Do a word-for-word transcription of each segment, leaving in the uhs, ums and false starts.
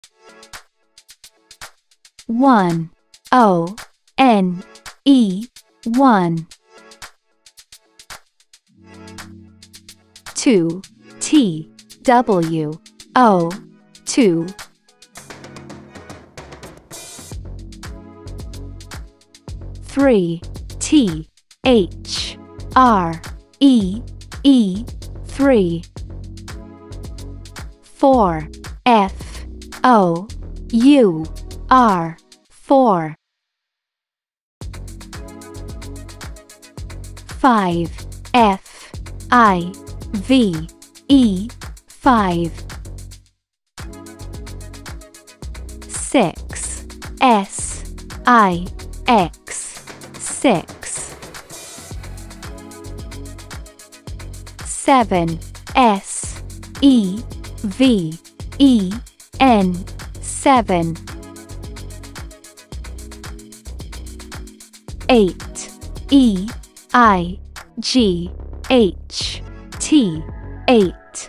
one O N E one. two T W O two. three T H R E E three. four F O U R four. five F I V E five. six S I X six. seven S E V E N seven. eight E I G H T eight.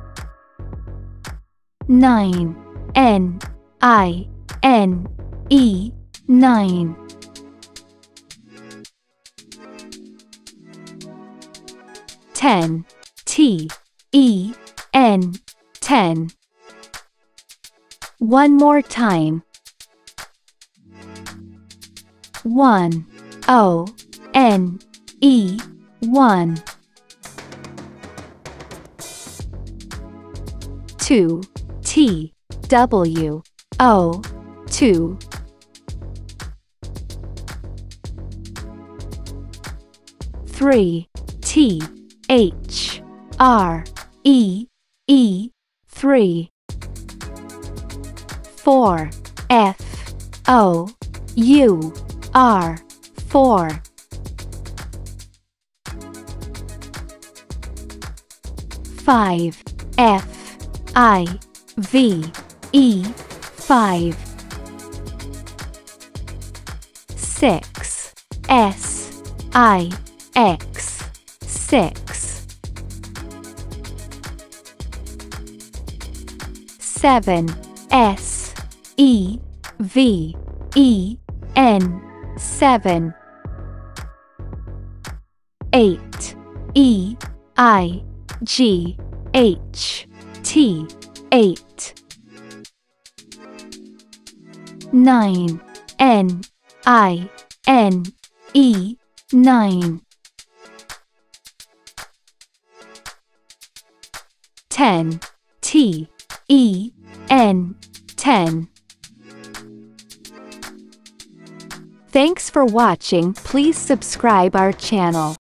nine N I N E nine. ten T E N ten. One more time. one O N E one. two T W O two. three T H R E E three. four F O U R four. five F I V E five. six S I X six. seven S E V E N seven. eight E I G H T eight. nine N I N E nine. ten T E N ten. Thanks for watching. Please subscribe our channel.